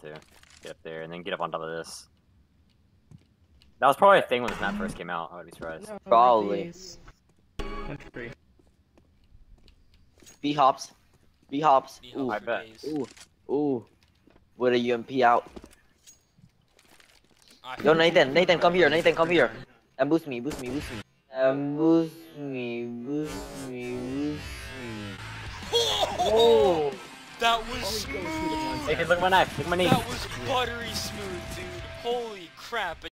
to get up there and then get up on top of this. That was probably a thing when this map first came out. I would be surprised. No, Probably. B hops. B hops. Ooh. I bet. Ooh. Ooh. With a UMP out. Yo, Nathan, Nathan, come here, Nathan, come here. And boost me, boost me, boost me. And boost me, boost me, boost me. Oh! That was smooth! Nathan, look at my knife, look at my knee. That was buttery smooth, dude. Holy crap.